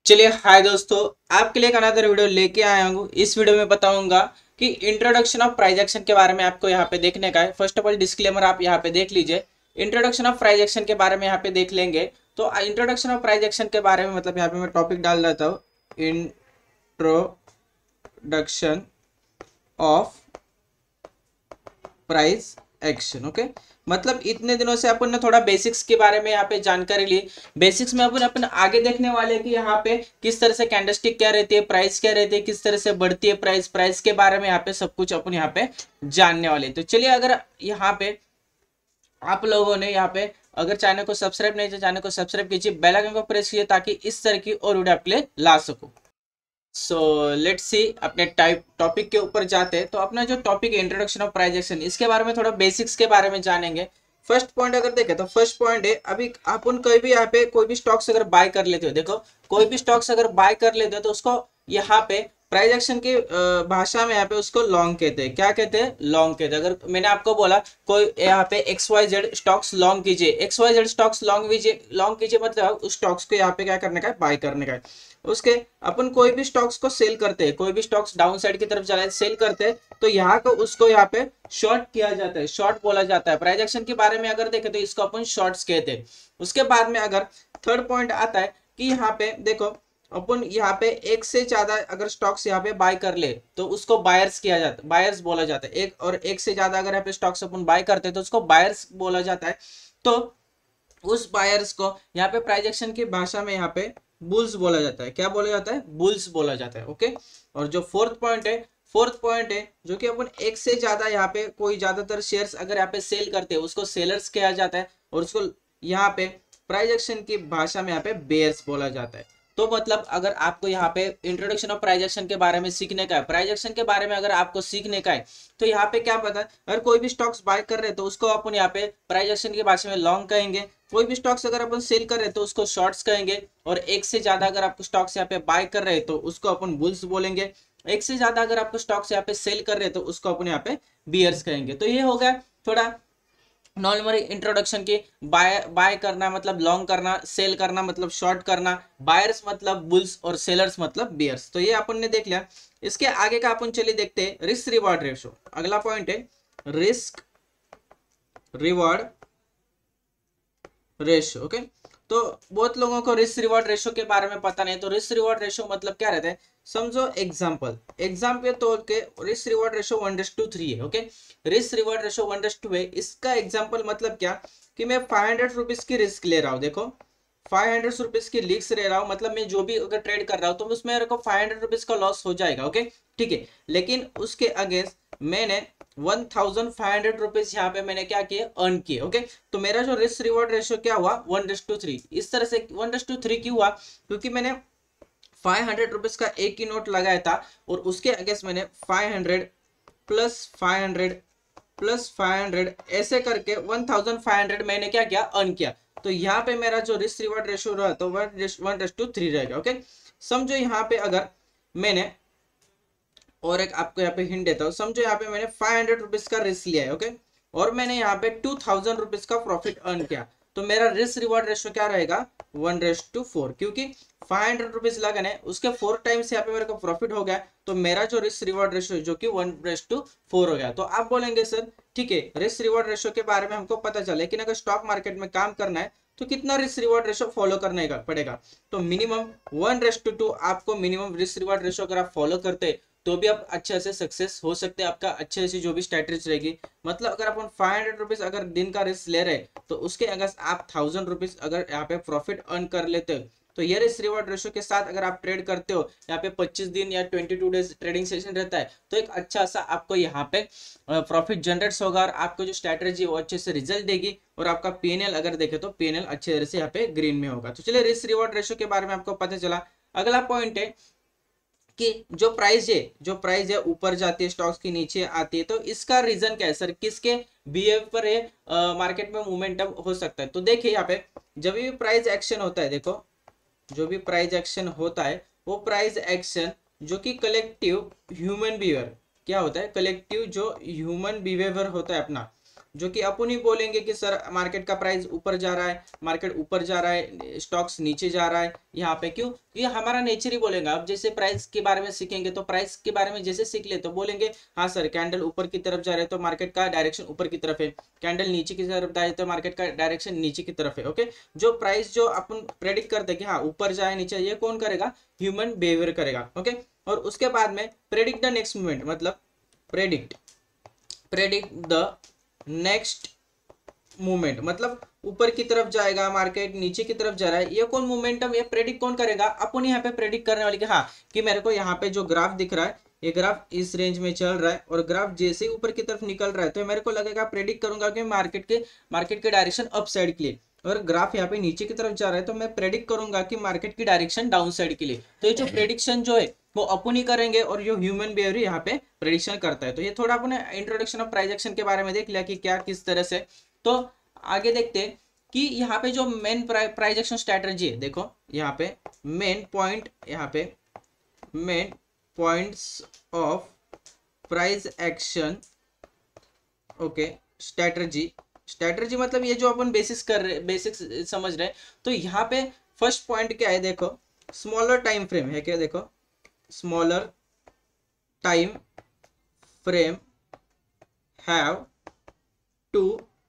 चलिए हाय दोस्तों, आपके लिए एक अनदर वीडियो लेके आया हूँ। इस वीडियो में बताऊंगा कि इंट्रोडक्शन ऑफ प्राइस एक्शन के बारे में आपको यहाँ पे देखने का है। फर्स्ट ऑफ ऑल डिस्क्लेमर आप यहाँ पे देख लीजिए। इंट्रोडक्शन ऑफ प्राइस एक्शन के बारे में यहाँ पे देख लेंगे। तो इंट्रोडक्शन ऑफ प्राइस एक्शन के बारे में मतलब यहाँ पे मैं टॉपिक डाल देता हूँ, introduction of price action. Okay, मतलब इतने दिनों से अपन ने थोड़ा बेसिक्स के बारे में यहाँ पे जानकारी ली। बेसिक्स में अपन आगे देखने वाले हैं कि यहाँ पे किस तरह से कैंडलस्टिक क्या रहती है, प्राइस क्या रहती है, किस तरह से बढ़ती है प्राइस के बारे में यहाँ पे सब कुछ अपन यहाँ पे जानने वाले हैं। तो चलिए, अगर यहाँ पे आप लोगों ने यहाँ पे अगर चैनल को सब्सक्राइब नहीं किया, चैनल को सब्सक्राइब कीजिए, बेल आइकन को प्रेस कीजिए ताकि इस तरह की और वीडियो आपके लिए ला सकूं। सो लेट्स सी, अपने टॉपिक के ऊपर जाते हैं। तो अपना जो टॉपिक है इंट्रोडक्शन ऑफ प्राइस एक्शन, इसके बारे में थोड़ा बेसिक्स के बारे में जानेंगे। फर्स्ट पॉइंट अगर देखें तो फर्स्ट पॉइंट है, अभी अपन कोई भी यहाँ पे कोई भी स्टॉक्स अगर बाय कर लेते हो, देखो कोई भी स्टॉक्स अगर बाय कर लेते हो तो उसको यहाँ पे प्राइस एक्शन की भाषा में यहाँ पे उसको लॉन्ग कहते हैं। क्या कहते हैं? लॉन्ग कहते हैं। अगर मैंने आपको बोला कोई यहाँ पे XYZ स्टॉक्स लॉन्ग कीजिए, XYZ स्टॉक्स लॉन्ग कीजिए मतलब उस स्टॉक्स को यहाँ पे क्या करने का है? बाय करने का है। उसके अपन कोई भी स्टॉक्स को सेल करते हैं, कोई भी स्टॉक्स डाउन साइड की तरफ जा रहा है सेल करते हैं, तो यहाँ को उसको यहाँ पे शॉर्ट किया जाता है, शॉर्ट बोला जाता है। प्राइस एक्शन के बारे में अगर देखें तो इसको अपन शॉर्ट्स कहते हैं। उसके बाद में अगर थर्ड पॉइंट आता है कि यहाँ पे देखो अपन यहाँ पे एक से ज्यादा अगर स्टॉक्स यहाँ पे बाय कर ले तो उसको बायर्स किया जाता है, बायर्स बोला जाता है। एक से ज्यादा अगर यहाँ पे स्टॉक्स अपन बाय करते हैं तो उसको बायर्स बोला जाता है। तो उस बायर्स को यहाँ पे प्राइस एक्शन की भाषा में यहाँ पे बुल्स बोला जाता है। क्या बोला जाता है? बुल्स बोला जाता है। ओके, और जो फोर्थ पॉइंट है जो कि अपन एक से ज्यादा यहाँ पे कोई ज्यादातर शेयर्स अगर यहाँ पे सेल करते हैं उसको सेलर्स किया जाता है, और उसको यहाँ पे प्राइस एक्शन की भाषा में यहाँ पे बेयर्स बोला जाता है। तो मतलब अगर आपको यहाँ पे इंट्रोडक्शन ऑफ प्राइस एक्शन के बारे में सीखने का है, प्राइस एक्शन के बारे में अगर आपको सीखने का है, तो यहाँ पे क्या पता है, अगर कोई भी स्टॉक्स बाय कर रहे हैं तो उसको अपन यहाँ पे प्राइस एक्शन की भाषा में लॉन्ग कहेंगे। कोई भी स्टॉक्स अगर अपन सेल कर रहे हैं तो उसको शॉर्ट्स कहेंगे, और एक से ज्यादा अगर आपको स्टॉक्स यहाँ पे बाय कर रहे हैं तो उसको अपन बुल्स बोलेंगे। एक से ज्यादा अगर आपको स्टॉक्स यहाँ पे सेल कर रहे हैं तो उसको अपन यहाँ पे बियर्स कहेंगे। तो ये हो गया थोड़ा नॉर्मल इंट्रोडक्शन की। बाय करना मतलब लॉन्ग करना, सेल करना मतलब शॉर्ट करना, बायर्स मतलब बुल्स और सेलर्स मतलब बियर्स। तो ये अपन ने देख लिया। इसके आगे का अपन चलिए देखते हैं, रिस्क रिवॉर्ड रेशो। अगला पॉइंट है रिस्क रिवॉर्ड रेशो। ओके, तो बहुत लोगों को रिस्क रिवॉर्ड रेशो के बारे में पता नहीं। तो रिस्क रिवॉर्ड रेशो मतलब क्या रहता है, समझो एग्जांपल के तौर के रिस्क रिवॉर्ड रेशो 1:3 है। ओके, रिस्क रिवॉर्ड रेशो 1:2 है। इसका एग्जांपल मतलब क्या कि मैं 500 रुपीज की रिस्क ले रहा हूँ। देखो 500 रुपीज की रिस्क ले रहा हूँ, मतलब मैं जो भी अगर ट्रेड कर रहा हूँ तो उसमें मेरे को 500 रुपीज का लॉस हो जाएगा। ओके ठीक है, लेकिन उसके अगेंस्ट मैंने 1500 रुपीज यहाँ पे मैंने क्या किए? अर्न किए। ओके, तो मेरा जो रिस्क रिवॉर्ड रेशो क्या हुआ? 1:3। इस तरह से 1:3 क्यों हुआ? क्योंकि मैंने 500 रुपीज का एक ही नोट लगाया था, और उसके अगेंस्ट मैंने 500 प्लस 500 प्लस 500 ऐसे करके 1500 मैंने क्या किया? अर्न किया। तो यहाँ पे मेरा जो रिस्क रिवॉर्ड रेशो रहा तो 1:3 रहेगा। ओके, समझो यहाँ पे अगर मैंने और एक आपको यहाँ पे हिंट देता हूँ, समझो यहाँ पे मैंने 500 रुपीज का रिस्क लिया है। ओके, और मैंने यहाँ पे 2000 रुपीज का प्रॉफिट अर्न किया, तो मेरा रिस्क रिवॉर्ड रेशो क्या रहेगा? 1:4, क्योंकि 500 रुपीज लगाने उसके 4 टाइम्स यहाँ पे मेरे को प्रॉफिट हो गया। तो मेरा जो रिस्क रिवॉर्ड रेशो जो कि 1:4 हो गया। तो आप बोलेंगे सर ठीक है, रिस्क रिवॉर्ड रेशो के बारे में हमको पता चला, लेकिन अगर स्टॉक मार्केट में काम करना है तो कितना रिस्क रिवॉर्ड रेशो फॉलो करने का पड़ेगा? तो मिनिमम 1:2 आपको मिनिमम रिस्क रिवॉर्ड रेशो अगर आप फॉलो करते तो भी आप अच्छे से सक्सेस हो सकते हैं। आपका अच्छे से जो भी स्ट्रेटेजी रहेगी, मतलब अगर अपन 500 रुपीज अगर दिन का रिस्क ले रहे तो उसके अगर आप 1000 रुपीज अगर यहाँ पे प्रॉफिट अर्न कर लेते हो, तो ये रिस्क रिवॉर्ड रेशो के साथ अगर आप ट्रेड करते हो, यहाँ पे 25 दिन या 22 डेज ट्रेडिंग सेशन रहता है, तो एक अच्छा सा आपको यहाँ पे प्रॉफिट जनरेट होगा, और आपको जो स्ट्रेटेजी वो अच्छे से रिजल्ट देगी, और आपका पीएनएल अगर देखे तो पीएनएल अच्छे तरह से यहाँ पे ग्रीन में होगा। तो चलिए, रिस्क रिवॉर्ड रेशो के बारे में आपको पता चला। अगला पॉइंट है कि जो प्राइस है ऊपर जाती है, स्टॉक्स की नीचे आती है, तो इसका रीजन क्या है सर? किसके बिहेवियर पर है मार्केट में मोमेंटम हो सकता है? तो देखिए यहाँ पे जब भी प्राइस एक्शन होता है, देखो जो भी प्राइस एक्शन होता है वो प्राइस एक्शन जो कि कलेक्टिव ह्यूमन बिहेवियर क्या होता है? कलेक्टिव जो ह्यूमन बिहेवियर होता है अपना, जो कि अपन ही बोलेंगे कि सर मार्केट का प्राइस ऊपर जा रहा है, मार्केट ऊपर जा रहा है, स्टॉक्स नीचे जा रहा है, यहाँ पे क्यों? ये हमारा नेचर ही बोलेगा। अब जैसे प्राइस के बारे में सीखेंगे तो प्राइस के बारे में जैसे सीख ले तो बोलेंगे हाँ सर कैंडल ऊपर की तरफ जा रहे हैं तो मार्केट का डायरेक्शन ऊपर की तरफ है, कैंडल नीचे की तरफ जाए तो मार्केट का डायरेक्शन नीचे की तरफ है। ओके, जो प्राइस जो अपन प्रेडिक्ट करते हैं कि हाँ ऊपर जाए नीचे, ये कौन करेगा? ह्यूमन बिहेवियर करेगा। ओके, और उसके बाद में प्रेडिक्ट द नेक्स्ट मूवमेंट, मतलब प्रेडिक्ट द नेक्स्ट मूवमेंट, मतलब ऊपर की तरफ जाएगा मार्केट, नीचे की तरफ जा रहा है, ये कौन मोमेंटम, ये प्रेडिक्ट कौन करेगा? अपन यहाँ पे प्रेडिक्ट करने वाले कि हाँ कि मेरे को यहाँ पे जो ग्राफ दिख रहा है, ये ग्राफ इस रेंज में चल रहा है और ग्राफ जैसे ही ऊपर की तरफ निकल रहा है तो मेरे को लगेगा, प्रेडिक्ट करूंगा कि मार्केट के डायरेक्शन अप साइड के लिए, और ग्राफ यहाँ पे नीचे की तरफ जा रहा है तो मैं प्रेडिक्ट करूंगा कि मार्केट की डायरेक्शन डाउन साइड के लिए। तो ये जो प्रेडिक्शन जो है वो अपन ही करेंगे और जो ह्यूमन बिहेवियर यहाँ पे प्रेडिक्शन करता है। तो ये थोड़ा अपने इंट्रोडक्शन ऑफ प्राइस एक्शन के बारे में देख लिया कि क्या किस तरह से। तो आगे देखते हैं कि यहाँ पे जो मेन प्राइस एक्शन स्ट्रेटजी है, देखो यहाँ पे मेन पॉइंट, यहाँ पे main points of price action. Okay, strategy मतलब ये जो अपन बेसिक्स समझ रहे हैं। तो यहाँ पे फर्स्ट पॉइंट क्या है, देखो स्मॉलर टाइम फ्रेम है क्या, देखो smaller time frame have too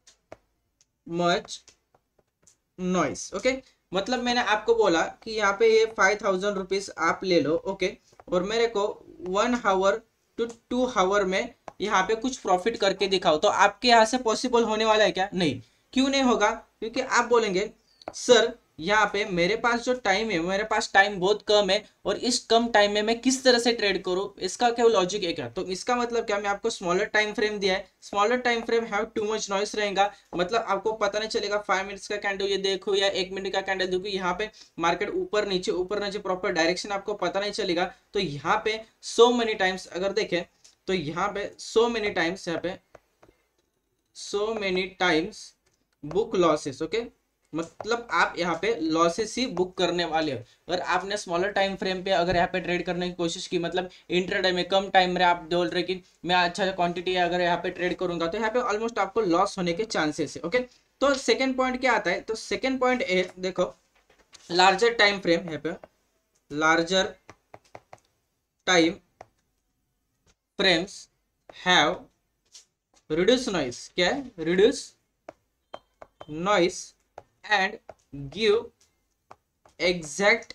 much noise. Okay, मतलब मैंने आपको बोला कि यहाँ पे ये 5000 रुपीज आप ले लो। ओके, और मेरे को 1 आवर टू 2 आवर में यहाँ पे कुछ प्रॉफिट करके दिखाओ, तो आपके यहाँ से पॉसिबल होने वाला है क्या? नहीं। क्यों नहीं होगा? क्योंकि आप बोलेंगे सर यहाँ पे मेरे पास जो टाइम है, मेरे पास टाइम बहुत कम है और इस कम टाइम में मैं किस तरह से ट्रेड करूँ, इसका क्या लॉजिक है क्या? तो इसका मतलब क्या, मैं आपको स्मॉलर टाइम फ्रेम दिया है, smaller time frame have too much noise रहेगा, मतलब आपको पता नहीं चलेगा 5 मिनट्स का कैंडल ये देखो या 1 मिनट का कैंडल देखो, यहाँ पे मार्केट ऊपर नीचे प्रॉपर डायरेक्शन आपको पता नहीं चलेगा। तो यहाँ पे सो मेनी टाइम्स अगर देखें तो यहाँ पे सो मेनी टाइम्स, यहाँ पे so many times book losses. Okay, मतलब आप यहाँ पे लॉसेस ही बुक करने वाले हो। अगर आपने स्मॉलर टाइम फ्रेम पे अगर यहाँ पे ट्रेड करने की कोशिश की, मतलब इंट्राडे में कम टाइम में आप बोल रहे कि मैं अच्छा क्वांटिटी अगर यहाँ पे ट्रेड करूंगा, तो यहाँ पे ऑलमोस्ट आपको लॉस होने के चांसेस है। ओके, तो सेकेंड पॉइंट क्या आता है? तो सेकेंड पॉइंट है, देखो लार्जर टाइम फ्रेम, यहाँ पे larger time frames have reduce noise. क्या है? Reduce noise and give exact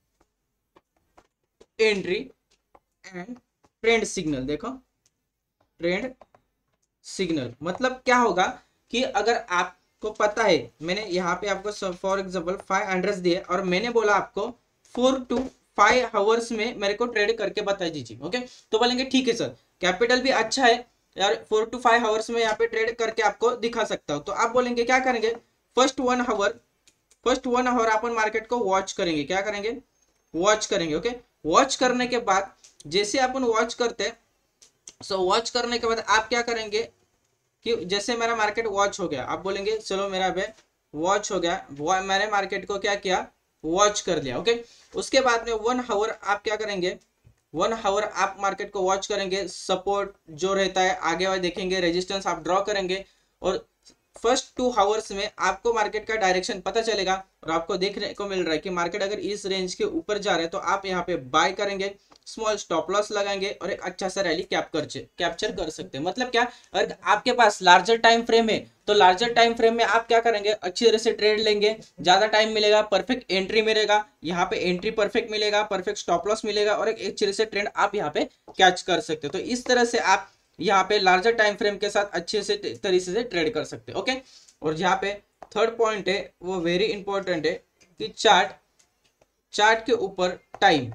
entry and trend signal। देखो ट्रेंड सिग्नल मतलब क्या होगा कि अगर आपको पता है, मैंने यहाँ पे आपको फॉर एग्जांपल 500 दिए और मैंने बोला आपको 4 to 5 आवर्स में मेरे को ट्रेड करके बता दीजिए। ओके, तो बोलेंगे ठीक है सर, कैपिटल भी अच्छा है यार, 4 to 5 आवर्स में यहाँ पे ट्रेड करके आपको दिखा सकता हूँ। तो आप बोलेंगे क्या करेंगे, फर्स्ट वन आवर अपन मार्केट को वॉच करेंगे। क्या करेंगे? वॉच करेंगे। ओके, वॉच करने के बाद जैसे अपन वॉच करते हैं, सो वॉच करने के बाद आप क्या करेंगे कि जैसे मेरा मार्केट वॉच हो गया, आप बोलेंगे चलो मेरा पे वॉच हो गया, मैंने मार्केट को क्या किया, वॉच कर लिया। ओके, उसके बाद में 1 आवर आप क्या करेंगे, 1 आवर आप मार्केट को वॉच करेंगे, सपोर्ट जो रहता है आगे वाले देखेंगे, रेजिस्टेंस आप ड्रॉ करेंगे और फर्स्ट 2 आवर्स में आपको मार्केट का डायरेक्शन पता चलेगा और आपको देखने को मिल रहा है कि मार्केट अगर इस रेंज के ऊपर जा रहा है तो आप यहाँ पे बाय करेंगे, स्मॉल स्टॉप लॉस लगाएंगे और एक अच्छा सा रैली कैप्चर कर सकते हैं। मतलब क्या, अगर आपके पास लार्जर टाइम फ्रेम है तो लार्जर टाइम फ्रेम में आप क्या करेंगे, अच्छी तरह से ट्रेड लेंगे, ज्यादा टाइम मिलेगा, परफेक्ट एंट्री मिलेगा, यहाँ पे एंट्री परफेक्ट मिलेगा, परफेक्ट स्टॉप लॉस मिलेगा और एक अच्छे से ट्रेंड आप यहाँ पे कैच कर सकते हो। तो इस तरह से आप यहाँ पे लार्जर टाइम फ्रेम के साथ अच्छे से तरीके से ट्रेड कर सकते हैं। ओके, और यहाँ पे थर्ड पॉइंट है वो वेरी इंपॉर्टेंट है कि चार्ट के ऊपर टाइम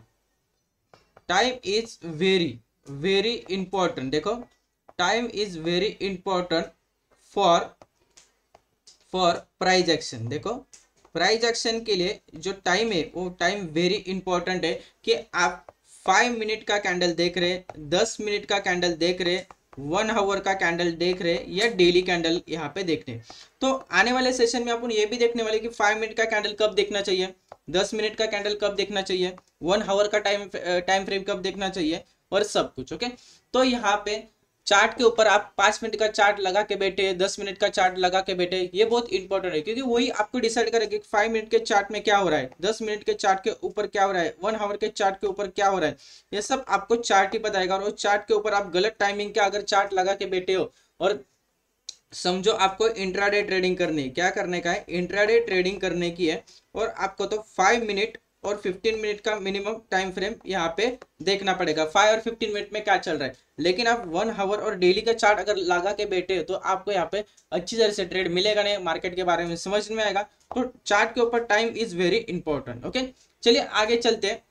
इज वेरी इंपॉर्टेंट। देखो time is very important for price action. देखो प्राइस एक्शन के लिए जो टाइम है वो टाइम वेरी इंपॉर्टेंट है कि आप 5 मिनट का कैंडल देख रहे, 10 मिनट का कैंडल देख रहे, 1 आवर का कैंडल देख रहे या डेली कैंडल यहाँ पे देख रहे। तो आने वाले सेशन में अपन ये भी देखने वाले कि 5 मिनट का कैंडल कब देखना चाहिए, 10 मिनट का कैंडल कब देखना चाहिए, 1 आवर का टाइम फ्रेम कब देखना चाहिए और सब कुछ। ओके, तो यहाँ पे चार्ट के ऊपर आप 5 मिनट का चार्ट लगा के बैठे, 10 मिनट का चार्ट लगा के बैठे, ये बहुत इंपॉर्टेंट है, क्योंकि वही आपको डिसाइड करेगा कि 5 मिनट के चार्ट में क्या हो रहा है, 10 मिनट के चार्ट के ऊपर क्या हो रहा है, 1 आवर के चार्ट के ऊपर क्या हो रहा है, ये सब आपको चार्ट ही बताएगा। और चार्ट के ऊपर आप गलत टाइमिंग का अगर चार्ट लगा के बैठे हो, और समझो आपको इंट्राडे ट्रेडिंग करनी है, क्या करने का है, इंट्राडे ट्रेडिंग करने की है, और आपको तो 5 मिनट और 15 मिनट का मिनिमम टाइम फ्रेम यहाँ पे देखना पड़ेगा, 5 और 15 मिनट में क्या चल रहा है। लेकिन आप 1 आवर और डेली का चार्ट अगर लगा के बैठे हो तो आपको यहाँ पे अच्छी तरह से ट्रेड मिलेगा नहीं, मार्केट के बारे में समझ में आएगा। तो चार्ट के ऊपर time is very important. Okay, चलिए आगे चलते हैं।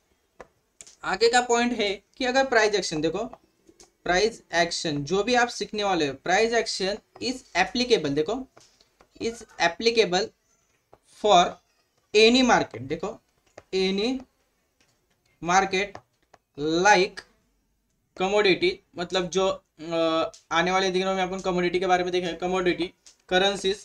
आगे का पॉइंट है कि अगर प्राइस एक्शन देखो, प्राइस एक्शन जो भी आप सीखने वाले हो, प्राइस एक्शन इज एप्लीकेबल, देखो is applicable for any market, देखो एनी मार्केट लाइक कमोडिटी, मतलब जो आने वाले दिनों में अपन कमोडिटी के बारे में देखेंगे, कमोडिटी, करेंसीज,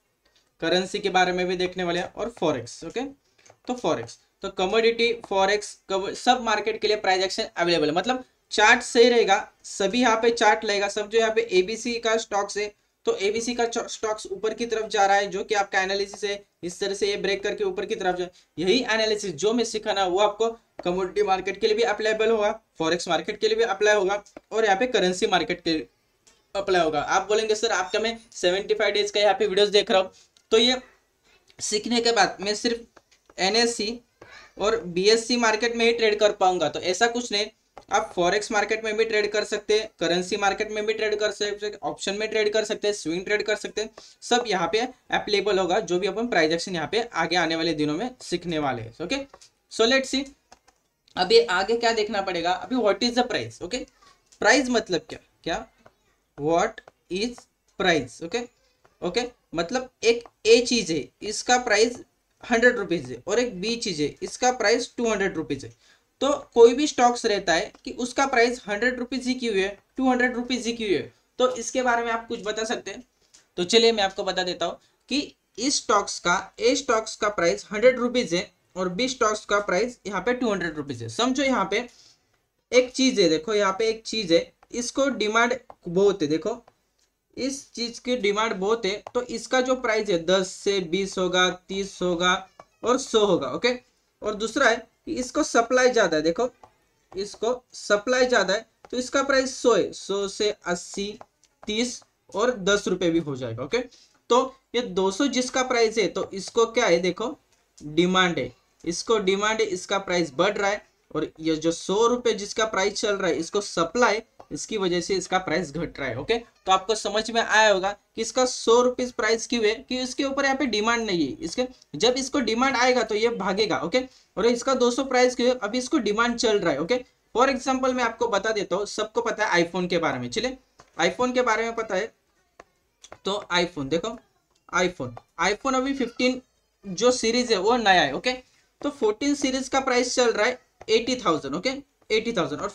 करेंसी के बारे में भी देखने वाले हैं, और फॉरेक्स। ओके, तो फॉरेक्स, तो कमोडिटी, फॉरेक्स, सब मार्केट के लिए प्राइस एक्शन अवेलेबल है। मतलब चार्ट सही रहेगा, सभी यहाँ पे चार्ट लेगा, सब जो यहाँ पे एबीसी का स्टॉक्स है, तो एबीसी का स्टॉक्स ऊपर की तरफ जा रहा है, जो कि आपका एनालिसिस है, इस तरह से ये ब्रेक करके ऊपर की तरफ जाए। यही एनालिसिस जो मैं सिखाना वो आपको कमोडिटी मार्केट के लिए भी अप्लाईबल होगा, फॉरेक्स मार्केट के लिए भी अप्लाई होगा, और यहाँ पे करेंसी मार्केट के लिए अप्लाई होगा। आप बोलेंगे सर आपका मैं 75 डेज का यहाँ पे वीडियोस देख रहा हूँ, तो ये सीखने के बाद मैं सिर्फ एनएससी और बीएससी मार्केट में ही ट्रेड कर पाऊंगा, तो ऐसा कुछ नहीं। आप फॉरेक्स मार्केट में भी ट्रेड कर सकते हैं, करेंसी मार्केट में भी ट्रेड कर सकते हैं, ऑप्शन में ट्रेड कर सकते हैं, स्विंग ट्रेड कर सकते हैं, सब यहाँ पे अप्लीकेबल होगा, जो भी अपन प्राइस एक्शन यहाँ पे आगे आने वाले दिनों में सीखने वाले हैं। ओके, सो लेट्स सी अभी आगे क्या देखना पड़ेगा। अभी what is the price. Okay, price मतलब क्या, क्या what is price. Okay, okay, मतलब एक ए चीज है, इसका प्राइस 100 रुपीज है, और एक बी चीज है, इसका प्राइस 200 रुपीज है। तो कोई भी स्टॉक्स रहता है कि उसका प्राइस 100 रुपीज ही क्यों है, 200 रुपीज ही क्यों है, तो इसके बारे में आप कुछ बता सकते हैं। तो चलिए मैं आपको बता देता हूँ कि इस स्टॉक्स का, ए स्टॉक्स का प्राइस 100 रुपीज है, और बी स्टॉक्स का प्राइस यहाँ पे 200 रुपीज है। समझो यहाँ पे एक चीज है, देखो यहाँ पे एक चीज है, इसको डिमांड बहुत है, देखो इस चीज की डिमांड बहुत है, तो इसका जो प्राइस है 10 से 20 होगा, 30 होगा, और 100 होगा। ओके, और दूसरा है कि इसको सप्लाई ज्यादा है, देखो इसको सप्लाई ज्यादा है, तो इसका प्राइस 100 है, 100 से 80, 30 और 10 रुपए भी हो जाएगा। ओके, तो ये 200 जिसका प्राइस है, तो इसको क्या है, देखो डिमांड है, इसको डिमांड है, इसका प्राइस बढ़ रहा है, और ये जो 100 रुपए जिसका प्राइस चल रहा है, इसको सप्लाई, इसकी वजह से इसका प्राइस घट रहा है। ओके, तो आपको समझ में आया होगा कि इसका 100 रुपीज प्राइस क्यों है, कि इसके ऊपर यहाँ पे डिमांड नहीं है, इसके जब इसको डिमांड आएगा तो ये भागेगा। ओके, और इसका 200 प्राइस क्यों है, अभी इसको डिमांड चल रहा है। ओके, फॉर एग्जाम्पल मैं आपको बता देता हूँ, सबको पता है आईफोन के बारे में, चलिए आईफोन के बारे में पता है, तो आईफोन देखो, आईफोन आईफोन अभी 15 जो सीरीज है वो नया है। ओके, तो 14 सीरीज का प्राइस चल रहा है 80,000। ओके, 80,000, और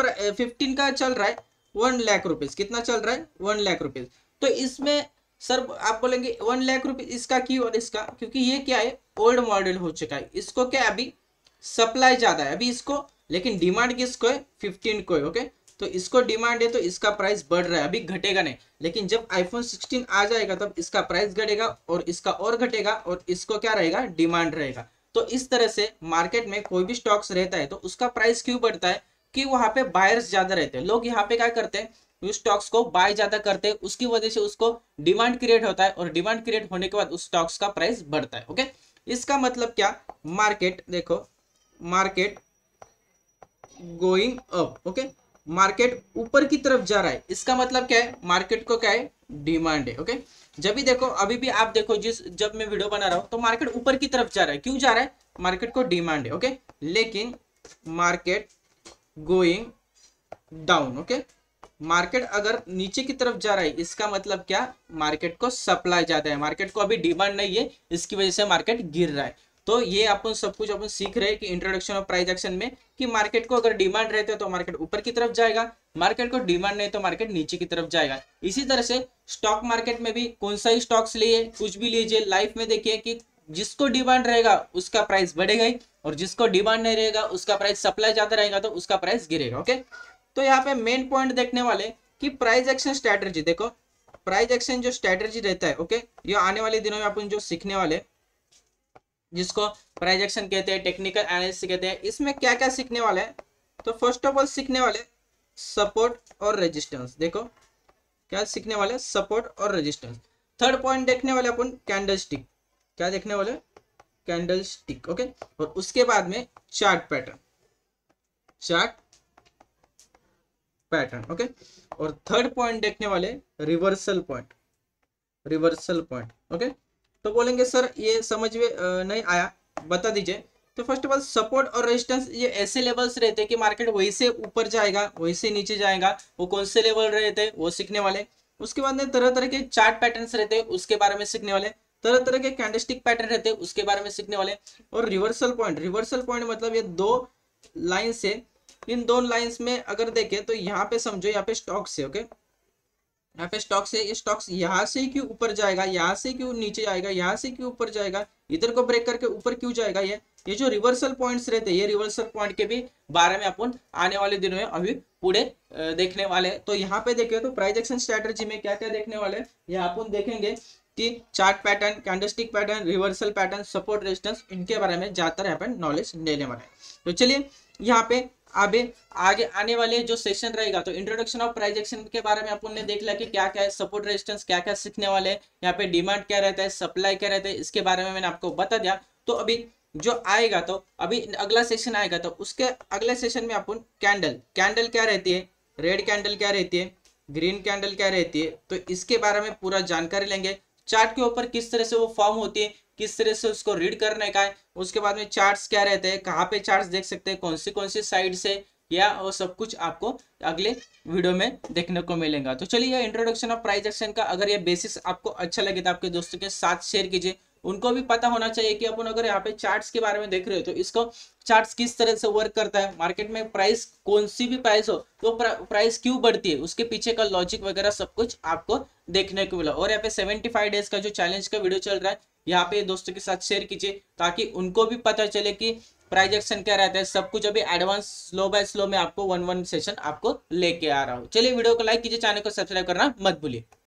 15 का चल रहा है 1 लाख रुपीज। कितना चल रहा है, 1 लाख रुपीज। तो इसमें सर आप बोलेंगे 1 लाख रुपीज इसका क्यों और इसका, क्योंकि ये क्या है, ओल्ड मॉडल हो चुका है, इसको क्या अभी सप्लाई ज्यादा है अभी इसको, लेकिन डिमांड किसको है, 15 को है। ओके, तो इसको डिमांड है तो इसका प्राइस बढ़ रहा है, अभी घटेगा नहीं, लेकिन जब आईफोन 16 आ जाएगा तब इसका प्राइस घटेगा, और इसका और घटेगा, और इसको क्या रहेगा, डिमांड रहेगा। तो इस तरह से मार्केट में कोई भी स्टॉक्स रहता है तो उसका प्राइस क्यों बढ़ता है, कि वहां पे बायर्स ज्यादा रहते हैं, लोग यहाँ पे क्या करते हैं, उस स्टॉक्स को बाय ज्यादा करते हैं, उसकी वजह से उसको डिमांड क्रिएट होता है, और डिमांड क्रिएट होने के बाद उस स्टॉक्स का प्राइस बढ़ता है। ओके, इसका मतलब क्या, मार्केट देखो, market going up. Okay, market ऊपर की तरफ जा रहा है, इसका मतलब क्या है, मार्केट को क्या है, डिमांड है। ओके, जब भी देखो, अभी भी आप देखो, जब मैं वीडियो बना रहा हूं तो मार्केट ऊपर की तरफ जा रहा है, क्यों जा रहा है, मार्केट को डिमांड है। ओके, लेकिन market going down. Okay, market अगर नीचे की तरफ जा रहा है, इसका मतलब क्या, मार्केट को सप्लाई ज्यादा है, मार्केट को अभी डिमांड नहीं है, इसकी वजह से मार्केट गिर रहा है। तो ये अपन सब कुछ अपन सीख रहे हैं कि इंट्रोडक्शन ऑफ प्राइस एक्शन में, कि मार्केट को अगर डिमांड रहता है तो मार्केट ऊपर की तरफ जाएगा, मार्केट को डिमांड नहीं तो मार्केट नीचे की तरफ जाएगा। इसी तरह से स्टॉक मार्केट में भी कौन सा ही स्टॉक्स लिए, कुछ भी लीजिए, लाइफ में देखिए कि जिसको डिमांड रहेगा उसका प्राइस बढ़ेगा ही, और जिसको डिमांड नहीं रहेगा, उसका प्राइस सप्लाई ज्यादा रहेगा तो उसका प्राइस गिरेगा। ओके, तो यहाँ पे मेन पॉइंट देखने वाले कि प्राइस एक्शन स्ट्रैटेजी, देखो प्राइस एक्शन जो स्ट्रैटेजी रहता है, ओके, ये आने वाले दिनों में अपन जो सीखने वाले, जिसको प्राइस एक्शन कहते हैं, टेक्निकल एनालिसिस कहते हैं, इसमें क्या क्या सीखने वाले हैं। तो फर्स्ट ऑफ ऑल सीखने वाले सपोर्ट और रेजिस्टेंस, देखो क्या सीखने वाले, सपोर्ट और रेजिस्टेंस। थर्ड पॉइंट देखने वाले अपन कैंडल स्टिक, क्या देखने वाले, कैंडल स्टिक, ओके। और उसके बाद में chart pattern, chart pattern, okay. और थर्ड पॉइंट देखने वाले reversal point, reversal point, okay. तो बोलेंगे सर ये समझ में नहीं आया, बता दीजिए। तो फर्स्ट ऑफ ऑल सपोर्ट और रेजिस्टेंस ये ऐसे लेवल्स रहते हैं कि मार्केट वहीं से ऊपर जाएगा, वहीं से नीचे जाएगा, वो कौन से लेवल रहते हैं वो सीखने वाले। उसके बाद में तरह तरह के चार्ट पैटर्न्स रहते हैं, उसके बारे में सीखने वाले। तरह तरह के कैंडलस्टिक पैटर्न रहते हैं, उसके बारे में सीखने वाले। और रिवर्सल पॉइंट, रिवर्सल पॉइंट मतलब ये दो लाइन से, इन दो लाइंस में अगर देखें तो यहाँ पे समझो, यहाँ पे स्टॉक से, ओके, यहाँ पे स्टॉक से, ये स्टॉक्स यहाँ से क्यों ऊपर जाएगा, यहाँ से क्यों नीचे जाएगा, यहाँ से क्यों ऊपर जाएगा, इधर को ब्रेक करके ऊपर क्यों जाएगा, ये जो रिवर्सल पॉइंट्स रहते हैं, ये रिवर्सल पॉइंट के भी बारे में अपन आने वाले दिनों में अभी पूरे देखने वाले। तो यहाँ पे देखें तो प्राइस एक्शन स्ट्रेटजी में क्या क्या देखने वाले, यहाँ अपन देखेंगे कि chart pattern, candlestick pattern, reversal pattern, support resistance, इनके बारे में ज्यादातर यहाँ पे नॉलेज लेने वाले हैं। तो चलिए यहाँ पे अभी आगे आने वाले जो सेशन रहेगा, तो इंट्रोडक्शन ऑफ प्राइस एक्शन के बारे में अपन ने देख लिया कि क्या क्या है, सपोर्ट रेजिस्टेंस क्या क्या सीखने वाले हैं, यहाँ पे डिमांड क्या रहता है, सप्लाई क्या रहता है, इसके बारे में मैंने आपको बता दिया। तो अभी जो आएगा, तो अभी अगला सेशन आएगा, तो उसके अगले सेशन में अपन कैंडल, कैंडल क्या रहती है, रेड कैंडल क्या रहती है, ग्रीन कैंडल क्या रहती है, तो इसके बारे में पूरा जानकारी लेंगे। चार्ट के ऊपर किस तरह से वो फॉर्म होती है, किस तरह से उसको रीड करने का है, उसके बाद में चार्ट्स क्या रहते हैं, कहाँ पे चार्ट्स देख सकते हैं, कौन सी साइड से, या वो सब कुछ आपको अगले वीडियो में देखने को मिलेगा। तो चलिए ये इंट्रोडक्शन ऑफ प्राइस एक्शन का अगर ये बेसिस आपको अच्छा लगे तो आपके दोस्तों के साथ शेयर कीजिए, उनको भी पता होना चाहिए कि अपन अगर यहाँ पे चार्ट्स के बारे में देख रहे हो तो इसको चार्ट्स किस तरह से वर्क करता है, मार्केट में प्राइस कौन सी भी प्राइस हो तो प्राइस क्यों बढ़ती है, उसके पीछे का लॉजिक वगैरह सब कुछ आपको देखने को मिला। और यहाँ पे 75 डेज का जो चैलेंज का वीडियो चल रहा है, यहाँ पे दोस्तों के साथ शेयर कीजिए ताकि उनको भी पता चले कि प्राइस एक्शन क्या रहता है, सब कुछ अभी एडवांस स्लो बाय स्लो में आपको वन सेशन आपको लेके आ रहा हूँ। चलिए वीडियो को लाइक कीजिए, चैनल को सब्सक्राइब करना मत भूलिए।